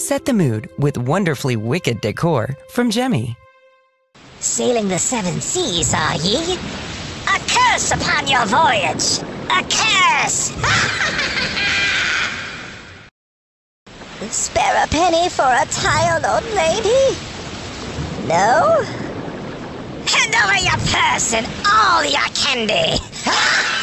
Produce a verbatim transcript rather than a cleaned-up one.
Set the mood with wonderfully wicked decor from Gemmy. Sailing the seven seas, are ye? A curse upon your voyage! A curse! Spare a penny for a tired old lady? No? Hand over your purse and all your candy!